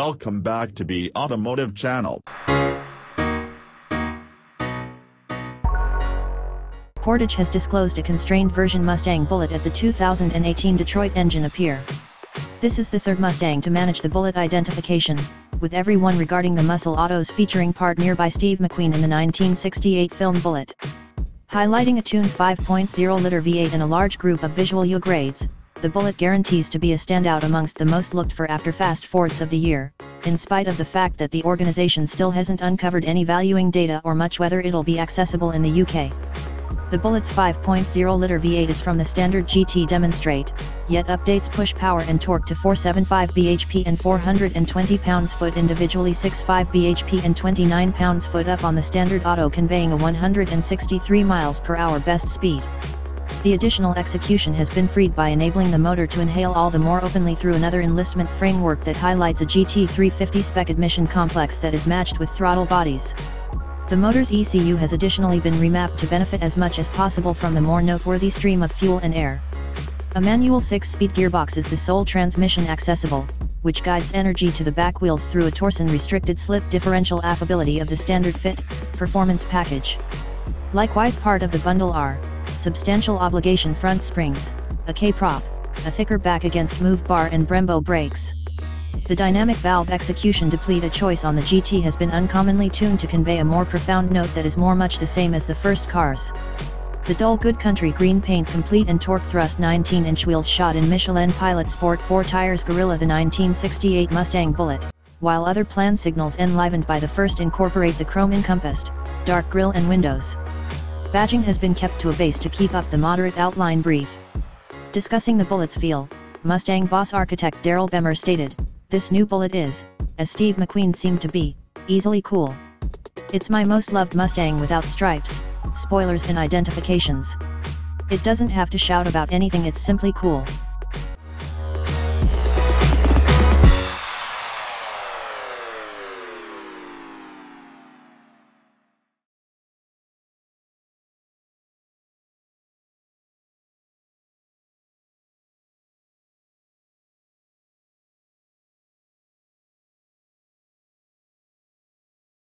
Welcome back to B Automotive Channel. Portage has disclosed a constrained version Mustang Bullitt at the 2018 Detroit Engine Appear. This is the third Mustang to manage the Bullitt identification, with everyone regarding the muscle autos featuring partner by Steve McQueen in the 1968 film Bullitt. Highlighting a tuned 5.0-liter V8 and a large group of visual U grades, the Bullitt guarantees to be a standout amongst the most looked-for after Fast Fords of the year, in spite of the fact that the organization still hasn't uncovered any valuing data or much whether it'll be accessible in the UK. The Bullitt's 5.0-liter V8 is from the standard GT demonstrate, yet updates push power and torque to 475 bhp and 420 pounds-foot individually, 65 bhp and 29 pounds-foot up on the standard auto, conveying a 163 miles per hour best speed. The additional execution has been freed by enabling the motor to inhale all the more openly through another enlistment framework that highlights a GT350 spec admission complex that is matched with throttle bodies. The motor's ECU has additionally been remapped to benefit as much as possible from the more noteworthy stream of fuel and air. A manual 6-speed gearbox is the sole transmission accessible, which guides energy to the back wheels through a torsion-restricted slip differential affability of the standard fit performance package. Likewise, part of the bundle are substantial obligation front springs, a K-prop, a thicker back against move bar and Brembo brakes. The dynamic valve execution deplete a choice on the GT has been uncommonly tuned to convey a more profound note that is more much the same as the first cars. The dull good country green paint complete and torque thrust 19-inch wheels shot in Michelin Pilot Sport 4 tires Gorilla the 1968 Mustang Bullitt, while other plan signals enlivened by the first incorporate the chrome encompassed, dark grille and windows. Badging has been kept to a base to keep up the moderate outline brief. Discussing the Bullitt's feel, Mustang boss architect Daryl Bemmer stated, "This new Bullitt is, as Steve McQueen seemed to be, easily cool. It's my most loved Mustang without stripes, spoilers and identifications. It doesn't have to shout about anything, it's simply cool."